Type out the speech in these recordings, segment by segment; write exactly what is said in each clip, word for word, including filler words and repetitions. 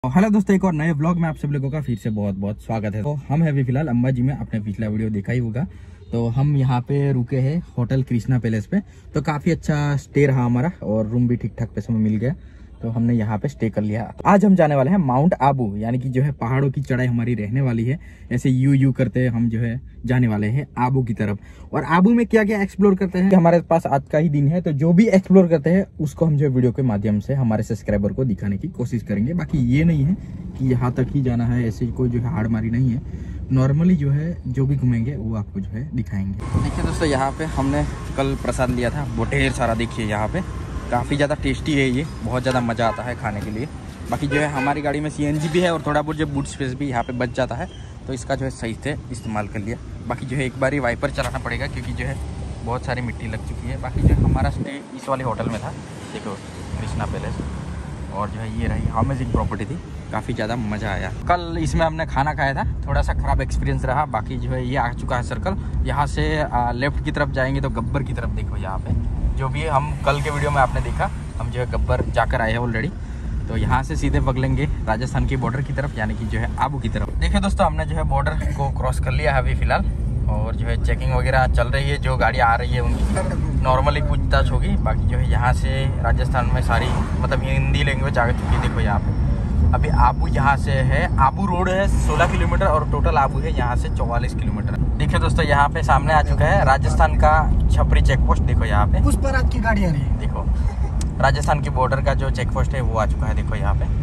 Hello दोस्तों, एक और नए ब्लॉग में आप सब लोगों का फिर से बहुत बहुत स्वागत है। तो हम हैं अभी फिलहाल अंबाजी में, आपने पिछला वीडियो देखा ही होगा। तो हम यहाँ पे रुके हैं होटल कृष्णा पैलेस पे। तो काफ़ी अच्छा स्टे रहा हमारा और रूम भी ठीक ठाक पैसों में मिल गया, तो हमने यहाँ पे स्टे कर लिया। आज हम जाने वाले हैं माउंट आबू, यानी कि जो है पहाड़ों की चढ़ाई हमारी रहने वाली है। ऐसे यू यू करते हम जो है जाने वाले हैं आबू की तरफ। और आबू में क्या क्या एक्सप्लोर करते हैं, हमारे पास आज का ही दिन है, तो जो भी एक्सप्लोर करते हैं उसको हम जो है वीडियो के माध्यम से हमारे सब्सक्राइबर को दिखाने की कोशिश करेंगे। बाकी ये नहीं है कि यहाँ तक ही जाना है, ऐसे कोई जो है हाड़मारी नहीं है। नॉर्मली जो है जो भी घूमेंगे वो आपको जो है दिखाएंगे। देखिए दोस्तों, यहाँ पे हमने कल प्रसाद लिया था, वो ढेर सारा देखिए यहाँ पे, काफ़ी ज़्यादा टेस्टी है ये, बहुत ज़्यादा मज़ा आता है खाने के लिए। बाकी जो है हमारी गाड़ी में सीएनजी भी है और थोड़ा बहुत जो बूट स्पेस भी यहाँ पे बच जाता है, तो इसका जो है सही से इस्तेमाल कर लिया। बाकी जो है एक बार ही वाइपर चलाना पड़ेगा क्योंकि जो है बहुत सारी मिट्टी लग चुकी है। बाकी जो हमारा स्टे इस वाले होटल में था, देखो कृष्णा पैलेस, और जो है ये रही अमेजिंग प्रॉपर्टी थी, काफ़ी ज़्यादा मज़ा आया। कल इसमें हमने खाना खाया था, थोड़ा सा ख़राब एक्सपीरियंस रहा। बाकी जो है ये आ चुका है सर्कल, यहाँ से लेफ्ट की तरफ जाएंगे तो गब्बर की तरफ देखो, यहाँ पे जो भी हम कल के वीडियो में आपने देखा, हम जो है गब्बर जाकर आए हैं ऑलरेडी। तो यहाँ से सीधे बगलेंगे राजस्थान की बॉर्डर की तरफ, यानी कि जो है आबू की तरफ। देखिए दोस्तों, हमने जो है बॉर्डर को क्रॉस कर लिया है अभी फ़िलहाल, और जो है चेकिंग वगैरह चल रही है। जो गाड़ी आ रही है उनकी नॉर्मली पूछताछ होगी। बाकी जो है यहाँ से राजस्थान में सारी मतलब हिंदी लैंग्वेज आ चुकी है। देखो यहाँ पे अभी आबू यहाँ से है, आबू रोड है सोलह किलोमीटर और टोटल आबू है यहाँ से चौवालीस किलोमीटर। देखिए दोस्तों, यहाँ पे सामने आ चुका है राजस्थान का छपरी चेक पोस्ट। देखो यहाँ पे उस पर आपकी गाड़ी आ रही है, देखो राजस्थान की बॉर्डर का जो चेक पोस्ट है वो आ चुका है। देखो यहाँ पे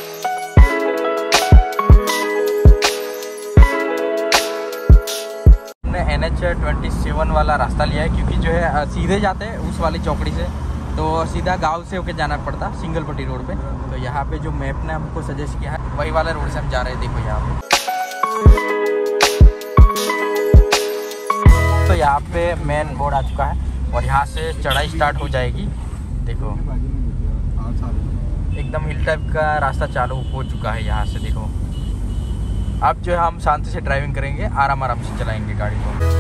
हमने एन एच ट्वेंटी सेवन वाला रास्ता लिया है, क्योंकि जो है सीधे जाते हैं उस वाली चौकड़ी से, तो सीधा गांव से होके जाना पड़ता सिंगल पट्टी रोड पे। तो यहाँ पे जो मैप ने हमको सजेस्ट किया है वही वाला रोड से हम जा रहे हैं। देखो यहाँ पे, तो यहाँ पे मेन बोर्ड आ चुका है और यहाँ से चढ़ाई स्टार्ट हो जाएगी। देखो एकदम हिल टाइप का रास्ता चालू हो चुका है यहाँ से। देखो अब जो है हम शांति से ड्राइविंग करेंगे, आराम आराम से चलाएंगे गाड़ी को।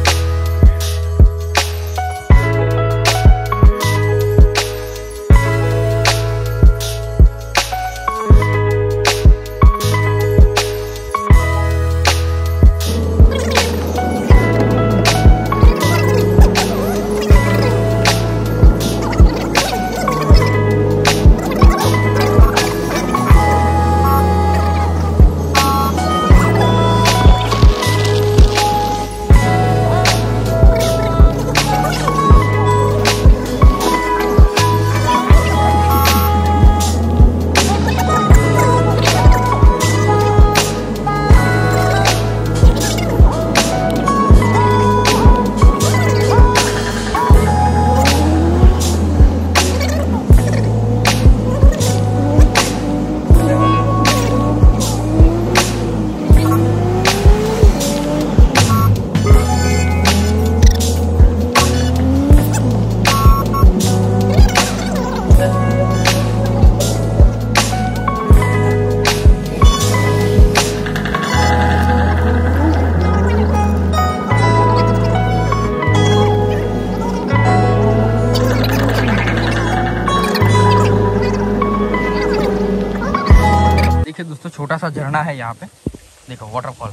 दोस्तों छोटा सा झरना है यहाँ पे, देखो वाटरफॉल।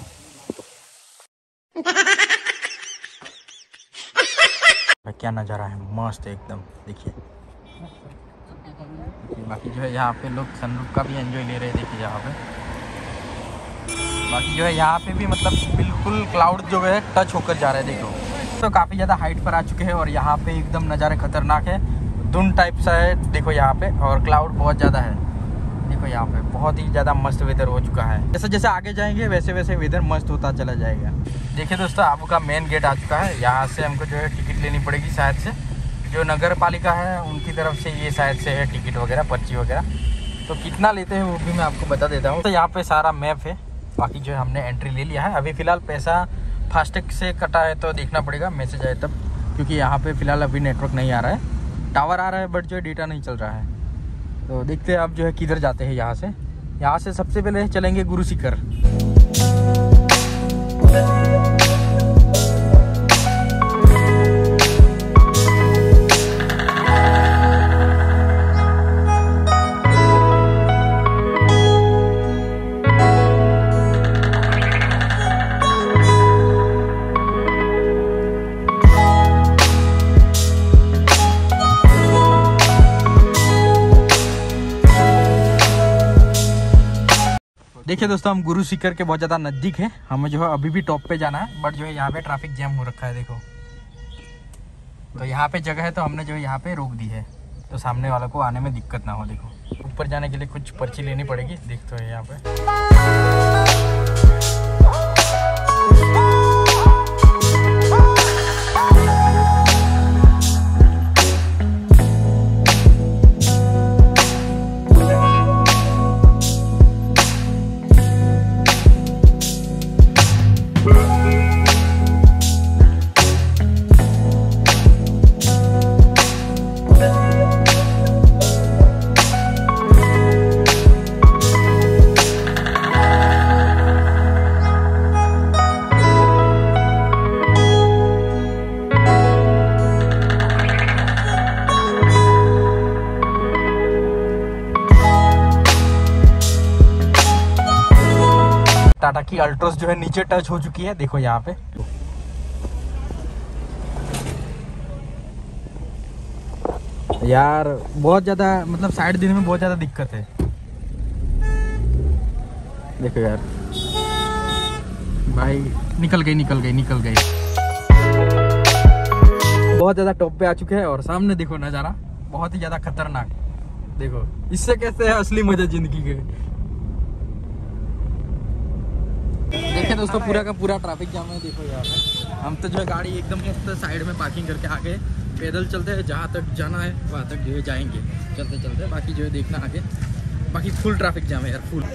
क्या नज़ारा है, मस्त एकदम, देखिए। बाकी जो है यहाँ पे लोग सनरूफ का भी एंजॉय ले रहे हैं, देखिए यहाँ पे। बाकी जो है यहाँ पे भी मतलब बिल्कुल क्लाउड जो है टच होकर जा रहे हैं। देखो तो काफ़ी ज़्यादा हाइट पर आ चुके हैं और यहाँ पे एकदम नज़ारे खतरनाक है, धुंध टाइप सा है देखो यहाँ पे, और क्लाउड बहुत ज़्यादा है। देखो यहाँ पे बहुत ही ज़्यादा मस्त वेदर हो चुका है। जैसे जैसे आगे जाएंगे वैसे वैसे वेदर मस्त होता चला जाएगा। देखिए दोस्तों, आबू का मेन गेट आ चुका है। यहाँ से हमको जो है टिकट लेनी पड़ेगी शायद से, जो नगर पालिका है उनकी तरफ से ये शायद से है टिकट वगैरह, पर्ची वगैरह। तो कितना लेते हैं वो भी मैं आपको बता देता हूँ। तो यहाँ पे सारा मैप है। बाकी जो है हमने एंट्री ले लिया है। अभी फ़िलहाल पैसा फास्टैग से कटा है तो देखना पड़ेगा, मैसेज आए तब, क्योंकि यहाँ पे फ़िलहाल अभी नेटवर्क नहीं आ रहा है। टावर आ रहा है बट जो है डेटा नहीं चल रहा है। तो देखते हैं अब जो है किधर जाते हैं। यहाँ से यहाँ से सबसे पहले चलेंगे गुरु शिखर। देखिए दोस्तों, हम गुरु शिखर के बहुत ज़्यादा नज़दीक है। हमें जो है अभी भी टॉप पे जाना है, बट जो है यहाँ पे ट्रैफिक जैम हो रखा है। देखो, तो यहाँ पे जगह है तो हमने जो है यहाँ पे रोक दी है, तो सामने वालों को आने में दिक्कत ना हो। देखो, ऊपर जाने के लिए कुछ पर्ची लेनी पड़ेगी। देख तो है यहाँ पे। टाटा की अल्ट्रोस जो है नीचे टच हो चुकी है। देखो यहाँ पे यार बहुत ज्यादा, मतलब साइड देने में बहुत ज्यादा दिक्कत है। देखो यार भाई, निकल गई निकल गई निकल गई। बहुत ज्यादा टॉप पे आ चुके हैं और सामने देखो नजारा बहुत ही ज्यादा खतरनाक। देखो, इससे कैसे है असली मजा जिंदगी के। देखिए दोस्तों, पूरा का पूरा ट्रैफिक जाम है। देखो यार, हम तो जो है गाड़ी एकदम मस्त साइड में पार्किंग करके आगे पैदल चलते हैं। जहाँ तक जाना है वहाँ तक जो है जाएंगे चलते चलते। बाकी जो है देखना आगे, बाकी फुल ट्रैफिक जाम है यार, फुल।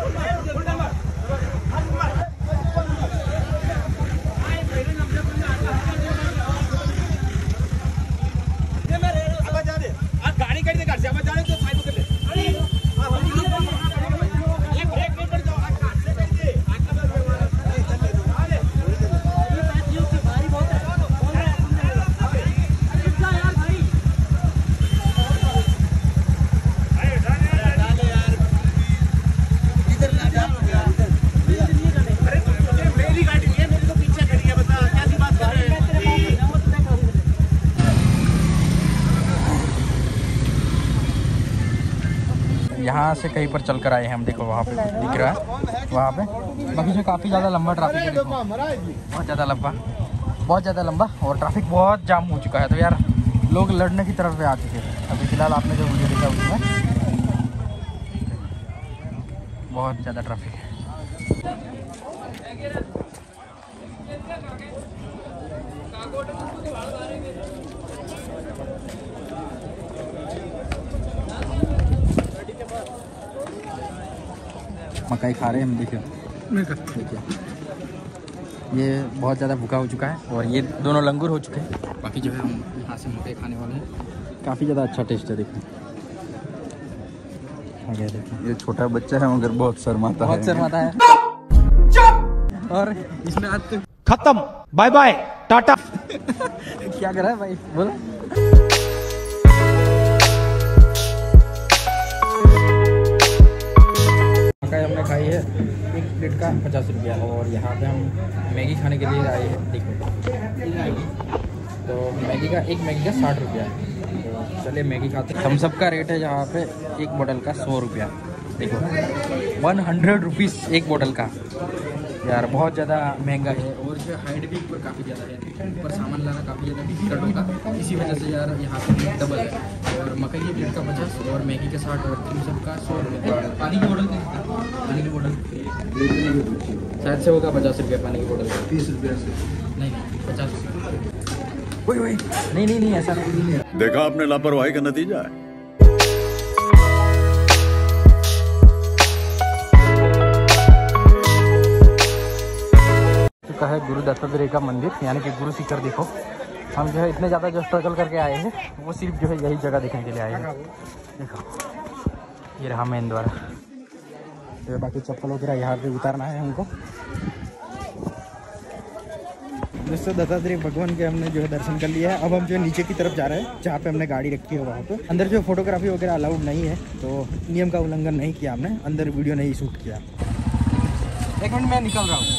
यहाँ से कहीं पर चल कर आए हैं हम। देखो वहाँ पे दिख रहा है, वहाँ पे बाकी जो काफ़ी ज़्यादा लंबा ट्रैफिक है। देखो, बहुत ज़्यादा लंबा, बहुत ज़्यादा लंबा, और ट्रैफिक बहुत जाम हो चुका है। तो यार लोग लड़ने की तरफ पे आ चुके हैं। अभी फिलहाल आपने जो वीडियो देखा उसमें बहुत ज़्यादा ट्रैफिक है। मकाई खा रहे हैं हम। देखिए देखिए, ये बहुत ज़्यादा भूखा हो चुका है और ये दोनों लंगूर हो चुके हैं। बाकी जो है हम यहाँ से मकाई खाने वाले हैं। काफ़ी ज़्यादा अच्छा टेस्ट है। देखिए आगे देखिए, ये छोटा बच्चा है मगर बहुत शर्माता है, बहुत शर्माता है। और इसमें आज तो खत्म, बाय बाय टाटा। क्या कर रहा है भाई, बोलो। मकाई हमने खाई है एक प्लेट का पचास रुपया, और यहाँ पे हम मैगी खाने के लिए आए हैं। देखो मैगी, तो मैगी का एक मैगी का साठ रुपया है। तो चलिए मैगी खाते हैं। थम्स अप का रेट है यहाँ पे एक बोतल का सौ रुपया। देखो, वन हंड्रेड रुपीज़ एक बोतल का। यार बहुत ज़्यादा महंगा है, और जो हाइट भी ऊपर काफ़ी ज़्यादा है। ऊपर सामान लाना काफ़ी ज़्यादा डिफिकल्ट होगा, इसी वजह से यार यहाँ पे डबल है। और मकई की प्लेट का पचास, और मैगी के साठ, और थम्स अप का सौ रुपये। पानी की बोतल कितनी? पानी की बोतल शायद से होगा पचास रुपये पानी की बोतल। तीस रुपये से नहीं, पचास रुपये। वही वही नहीं नहीं नहीं ऐसा नहीं है। देखा आपने लापरवाही का नतीजा है। चुका है गुरु दत्तात्रेय का मंदिर, यानी कि गुरु शिखर। देखो, हम जो है इतने ज़्यादा जो स्ट्रगल करके आए हैं, वो सिर्फ जो है यही जगह देखने के लिए आए हैं। देखो, ये रहा मेन द्वार। तो बाकी चप्पल वगैरह यहाँ पे उतारना है हमको। दोस्तों, दत्तात्रेय भगवान के हमने जो है दर्शन कर लिया है। अब हम जो है नीचे की तरफ जा रहे हैं, जहाँ पे हमने गाड़ी रखी है वहाँ पे। अंदर जो फोटोग्राफी वगैरह अलाउड नहीं है, तो नियम का उल्लंघन नहीं किया हमने, अंदर वीडियो नहीं शूट किया। एक मिनट में निकल रहा हूँ।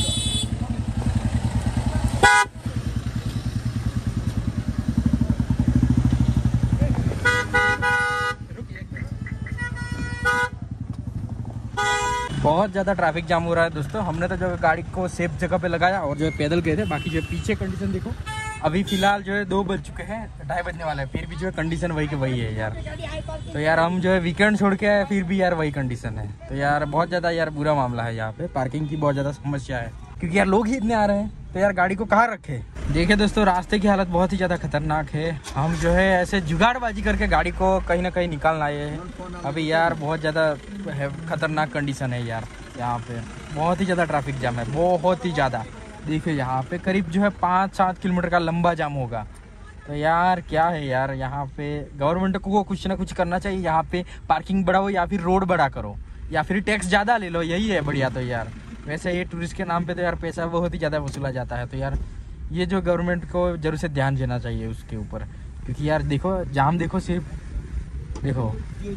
बहुत ज़्यादा ट्रैफिक जाम हो रहा है दोस्तों। हमने तो जो गाड़ी को सेफ जगह पे लगाया और जो है पैदल गए थे। बाकी जो है पीछे कंडीशन देखो, अभी फिलहाल जो है दो बज चुके हैं, ढाई बजने वाला है, फिर भी जो है कंडीशन वही के वही है यार। तो यार हम जो है वीकेंड छोड़ के आए, फिर भी यार वही कंडीशन है। तो यार बहुत ज़्यादा यार बुरा मामला है यहाँ पे, पार्किंग की बहुत ज़्यादा समस्या है, क्योंकि यार लोग ही इतने आ रहे हैं, तो यार गाड़ी को कहाँ रखे। देखिए दोस्तों, रास्ते की हालत बहुत ही ज़्यादा खतरनाक है। हम जो है ऐसे जुगाड़बाजी करके गाड़ी को कहीं ना कहीं निकालना आए हैं। अभी यार बहुत ज़्यादा खतरनाक कंडीशन है यार, यहाँ पे बहुत ही ज़्यादा ट्रैफिक जाम है, बहुत ही ज़्यादा। देखिए यहाँ पे करीब जो है पाँच सात किलोमीटर का लंबा जाम होगा। तो यार क्या है यार, यहाँ पे गवर्नमेंट को कुछ ना कुछ करना चाहिए। यहाँ पे पार्किंग बढ़ाओ या फिर रोड बड़ा करो या फिर टैक्स ज़्यादा ले लो, यही है बढ़िया। तो यार वैसे ये टूरिस्ट के नाम पे तो यार पैसा बहुत ही ज़्यादा वसूला जाता है। तो यार ये जो गवर्नमेंट को जरूर से ध्यान देना चाहिए उसके ऊपर, क्योंकि यार देखो जाम देखो, सिर्फ देखो।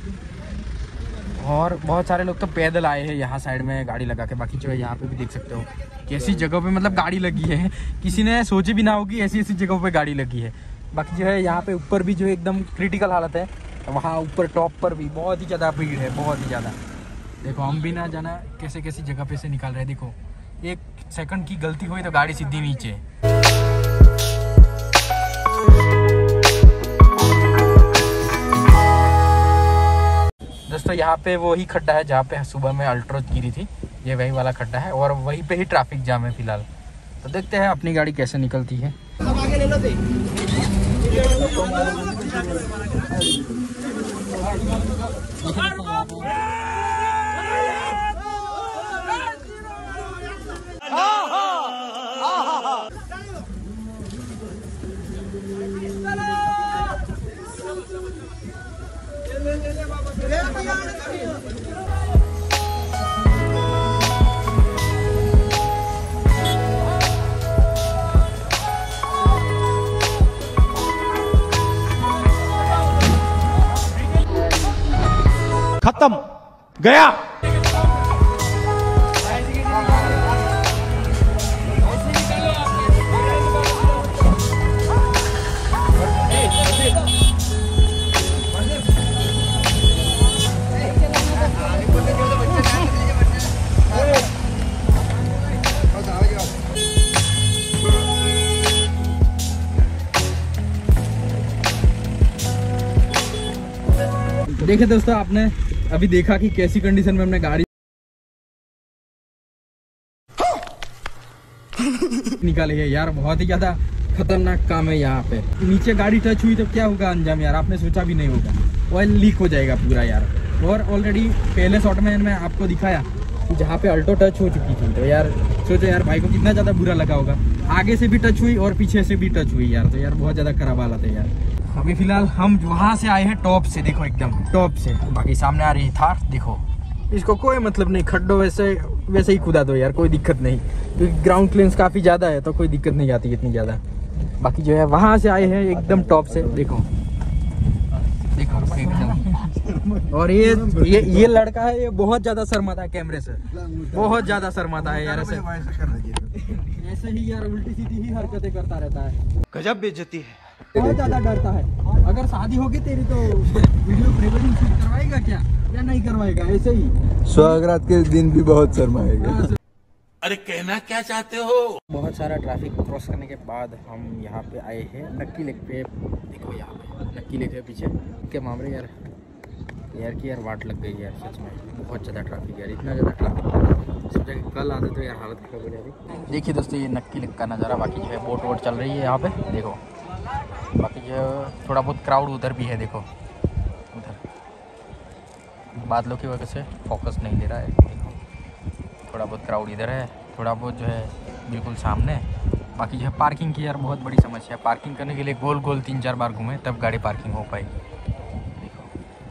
और बहुत सारे लोग तो पैदल आए हैं यहाँ साइड में गाड़ी लगा के। बाकी जो है यहाँ पे भी देख सकते हो कैसी जगह पे मतलब गाड़ी लगी है, किसी ने सोची भी ना होगी ऐसी ऐसी जगहों पे गाड़ी लगी है। बाकी जो है यहाँ पे ऊपर भी जो है एकदम क्रिटिकल हालत है, वहाँ ऊपर टॉप पर भी बहुत ही ज़्यादा भीड़ है, बहुत ही ज़्यादा। देखो हम भी ना जाना कैसे कैसी जगह पे से निकाल रहे हैं। देखो एक सेकंड की गलती हुई तो गाड़ी सीधी नीचे। दोस्तों यहाँ पे वही खड्डा है जहाँ पे सुबह में अल्ट्रोज गिरी थी, ये वही वाला खड्डा है और वहीं पे ही ट्रैफिक जाम है फिलहाल। तो देखते हैं अपनी गाड़ी कैसे निकलती है। खत्म गया। देखिए दोस्तों, आपने अभी देखा कि कैसी कंडीशन में हमने गाड़ी निकाली है यार। बहुत ही ज्यादा खतरनाक काम है यहाँ पे। नीचे गाड़ी टच हुई तो क्या होगा अंजाम यार, आपने सोचा भी नहीं होगा। ऑयल लीक हो जाएगा पूरा यार। और ऑलरेडी पहले शॉट में मैं आपको दिखाया कि जहाँ पे अल्टो टच हो चुकी थी। तो यार सोचो यार भाई को कितना ज्यादा बुरा लगा होगा। आगे से भी टच हुई और पीछे से भी टच हुई यार। तो यार बहुत ज्यादा खराब हालत है यार। अभी फिलहाल हम वहाँ से आए हैं टॉप से, देखो एकदम टॉप से। बाकी सामने आ रही थार, देखो इसको कोई मतलब नहीं, खड्डो वैसे वैसे ही खुदा दो यार, कोई दिक्कत नहीं, क्योंकि ग्राउंड क्लियरेंस काफ़ी ज़्यादा है तो कोई दिक्कत नहीं आती इतनी ज़्यादा। बाकी जो है वहाँ से आए हैं एकदम टॉप से, देखो देखो एकदम। और ये ये ये लड़का है, ये बहुत ज़्यादा शर्माता है कैमरे से, बहुत ज़्यादा शर्माता है यार। ऐसे ऐसे ही यार उल्टी सीधी ही हरकतें करता रहता है, गजब बेइज्जती है, बहुत ज्यादा डरता है। अगर शादी होगी तेरी तो वीडियो प्री वेडिंग शूट करवाएगा क्या या नहीं करवाएगा? ऐसे ही सुहागरात के दिन भी बहुत शर्माएगा। अरे कहना क्या चाहते हो? बहुत सारा ट्रैफिक क्रॉस करने के बाद हम यहाँ पे आए हैं नक्की लेक पे। देखो यहाँ पे नक्की लेक है पीछे के मामले यार, यार की यार वाट लग गई यार सच में। बहुत ज़्यादा ट्रैफिक यार, इतना ज़्यादा ट्रैफिक सोचा कि कल आते तो यार हालत खराब हो जाती। देखिए दोस्तों ये नक्की लेक का नज़ारा। बाकी जो है बोट वोट चल रही है यहाँ पे, देखो। बाकी जो थोड़ा बहुत क्राउड उधर भी है, देखो उधर बादलों की वजह से फोकस नहीं दे रहा है। देखो थोड़ा बहुत क्राउड इधर है, थोड़ा बहुत जो है बिल्कुल सामने। बाकी जो है पार्किंग की यार बहुत बड़ी समस्या है। पार्किंग करने के लिए गोल गोल तीन चार बार घूमे तब गाड़ी पार्किंग हो पाएगी। देखो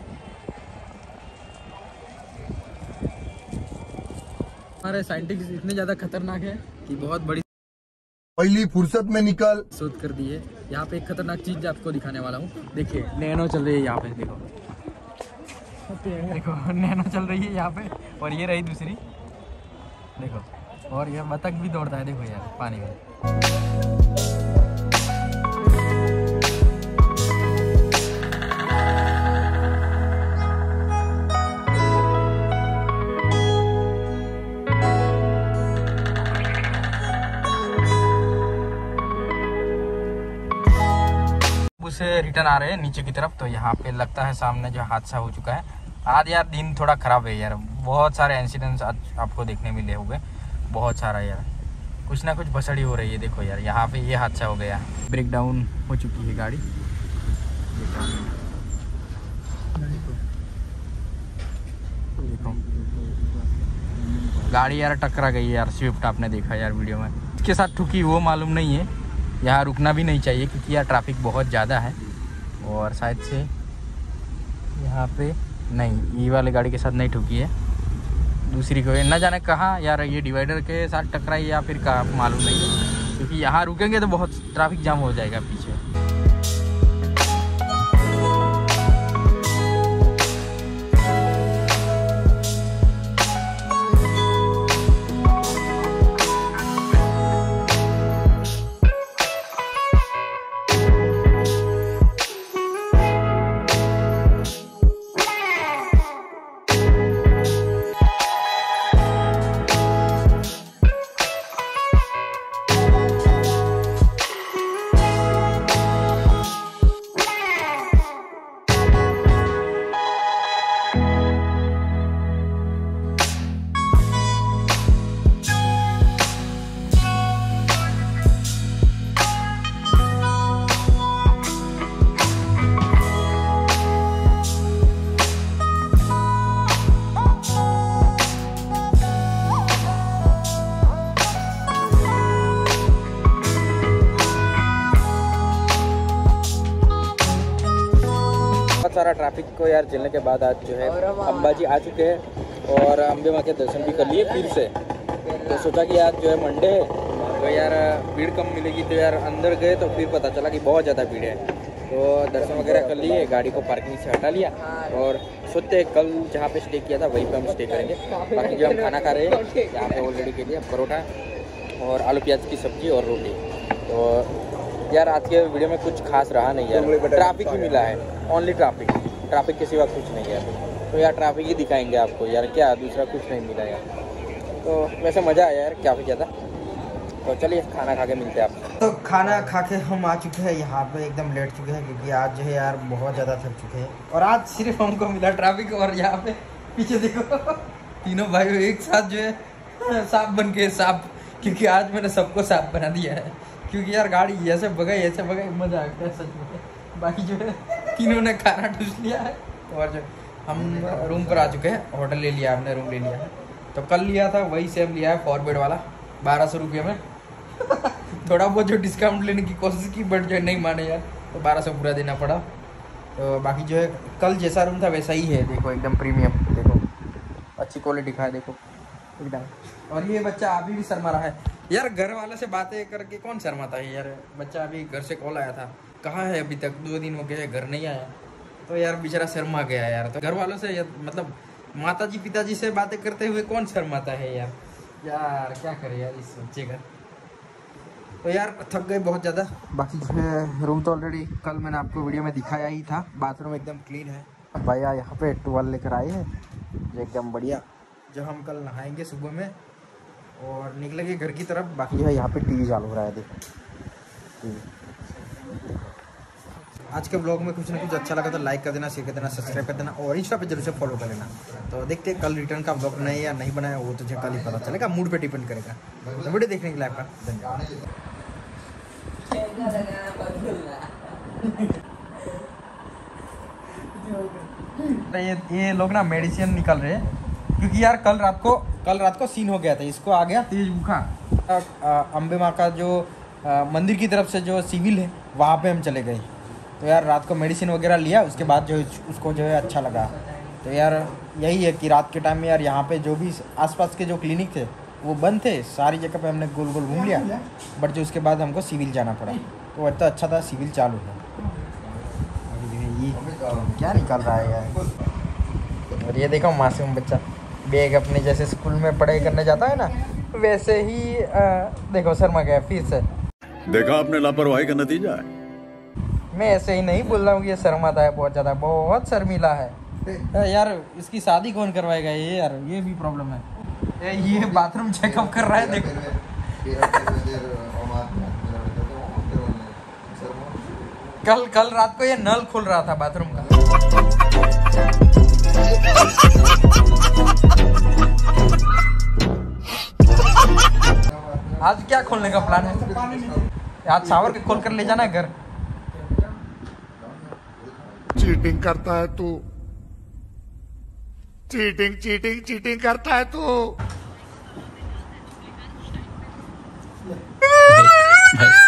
हमारे साइंटिस्ट इतने ज़्यादा खतरनाक है कि बहुत बड़ी पहली फुर्सत में निकल शोध कर दी है। यहाँ पे एक खतरनाक चीज आपको दिखाने वाला हूँ। देखिए नैनो चल रही है यहाँ पे, देखो देखो नैनो चल रही है यहाँ पे। और ये रही दूसरी, देखो। और ये बतख भी दौड़ता है, देखो यार पानी में। से रिटर्न आ रहे हैं नीचे की तरफ, तो यहाँ पे लगता है सामने जो हादसा हो चुका है। आज यार दिन थोड़ा ख़राब है यार, बहुत सारे इंसिडेंट्स आज आपको देखने मिले होंगे, बहुत सारा यार, कुछ ना कुछ भसड़ी हो रही है। देखो यार यहाँ पे ये हादसा हो गया, ब्रेक डाउन हो चुकी है गाड़ी। देखो गाड़ी यार टकरा गई यार, स्विफ्ट, आपने देखा यार वीडियो में। इसके साथ ठुकी वो मालूम नहीं है, यहाँ रुकना भी नहीं चाहिए क्योंकि यार ट्रैफिक बहुत ज़्यादा है। और शायद से यहाँ पे नहीं, ये वाले गाड़ी के साथ नहीं ठुकी है, दूसरी को न जाने कहाँ यार, ये डिवाइडर के साथ टकराई या फिर कहाँ मालूम नहीं है, क्योंकि यहाँ रुकेंगे तो बहुत ट्रैफिक जाम हो जाएगा पीछे। बहुत सारा ट्रैफिक को यार झेलने के बाद आज जो है अंबाजी आ चुके हैं और अम्बे माँ के दर्शन भी कर लिए फिर से। तो सोचा कि आज जो है मंडे है तो यार भीड़ कम मिलेगी, तो यार अंदर गए तो फिर पता चला कि बहुत ज़्यादा भीड़ है। तो दर्शन वगैरह कर लिए, गाड़ी को पार्किंग से हटा लिया और सोचते हैं कल जहाँ पे स्टे किया था वहीं पे हम स्टे करेंगे। बाकी जो हम खाना खा रहे हैं यहाँ पे ऑलरेडी के लिए परोठा और आलू प्याज की सब्जी और रोटी। तो यार आज के वीडियो में कुछ खास रहा नहीं यार, ट्रैफिक ही मिला है, ओनली ट्रैफिक, ट्रैफिक के सिवा कुछ नहीं है। तो यार ट्रैफिक ही दिखाएंगे आपको यार, क्या दूसरा कुछ नहीं मिला यार। तो वैसे मज़ा आया यार काफ़ी ज़्यादा। तो चलिए खाना खा के मिलते हैं आप। तो खाना खा के हम आ चुके हैं यहाँ पे, एकदम लेट चुके हैं क्योंकि आज जो है यार बहुत ज़्यादा थक चुके हैं। और आज सिर्फ हमको मिला ट्रैफिक, और यहाँ पे पीछे देखो तीनों भाई एक साथ जो है सांप बन के सांप, क्योंकि आज मैंने सबको सांप बना दिया है क्योंकि यार गाड़ी ऐसे भगाई ऐसे भगाई, मज़ा आ गया सच में। बाकी जो है तीनों ने खाना ठूस लिया है और जो हम रूम पर आ चुके हैं, होटल ले लिया, हमने रूम ले लिया है। तो कल लिया था वही सेम लिया है, फोर बेड वाला, बारह सौ रुपये में थोड़ा बहुत जो डिस्काउंट लेने की कोशिश की बट जो नहीं माने यार, तो बारह सौ पूरा देना पड़ा। तो बाकी जो है कल जैसा रूम था वैसा ही है, देखो एकदम प्रीमियम, देखो अच्छी क्वालिटी का है देखो एकदम। और ये बच्चा अभी भी शर्मा रहा है यार, घर वाले से बातें करके कौन शर्माता है यार। बच्चा अभी घर से कॉल आया था, कहाँ है अभी तक, दो दिन हो गए घर नहीं आया, तो यार बेचारा शर्मा गया यार। तो घर वालों से मतलब माता जी पिताजी से बातें करते हुए कौन शर्माता है यार। यार क्या करे यार इस बच्चे का। तो यार थक गए बहुत ज़्यादा। बाकी जो है रूम तो ऑलरेडी कल मैंने आपको वीडियो में दिखाया ही था, बाथरूम एकदम क्लीन है। भैया यहाँ पे टूवेल लेकर आए हैं जो एकदम बढ़िया, जो हम कल नहाएंगे सुबह में और निकलेंगे घर की तरफ। बाकी जो है यहाँ पे टीवी चालू हो रहा है, देखो। आज के ब्लॉग में कुछ ना कुछ अच्छा लगा तो लाइक कर देना, शेयर कर देना, सब्सक्राइब कर देना और इंस्टा पे जरूर से फॉलो कर लेना। तो देखते हैं कल रिटर्न का ब्लॉग नहीं या नहीं बनाया वो तो कल ही पता चलेगा, मूड पे डिपेंड करेगा। तो वीडियो देखने के लिए आपका धन्यवाद। ये ये लोग ना मेडिसिन निकल रहे हैं क्योंकि यार कल रात को कल रात को सीन हो गया था, इसको आ गया तेज बुखार। अम्बे माँ का जो आ, मंदिर की तरफ से जो सिविल है वहाँ पे हम चले गए। तो यार रात को मेडिसिन वगैरह लिया, उसके बाद जो उसको जो है अच्छा लगा। तो यार यही है कि रात के टाइम में यार यहाँ पे जो भी आसपास के जो क्लिनिक थे वो बंद थे, सारी जगह पे हमने गोल गोल घूम लिया, बट जो उसके बाद हमको सिविल जाना पड़ा। तो इतना अच्छा था, सिविल चालू है। ये क्या निकल रहा है यार। और ये देखो मासूम बच्चा बैग अपने जैसे स्कूल में पढ़ाई करने जाता है ना, वैसे ही आ, देखो शर्मा गया फिर से। देखा आपने लापरवाही का नतीजा है। मैं ऐसे ही नहीं बोल रहा हूँ, ये शर्माता है बहुत ज़्यादा, बहुत शर्मीला है यार। इसकी शादी कौन करवाएगा ये यार, ये भी प्रॉब्लम है। ये बाथरूम चेकअप कर रहा है देखो। कल कल रात को ये नल खुल रहा था बाथरूम का। आज क्या खोलने का प्लान है? आज शावर के खोल कर ले जाना घर। चीटिंग करता है तू, चीटिंग चीटिंग चीटिंग करता है तू। भाई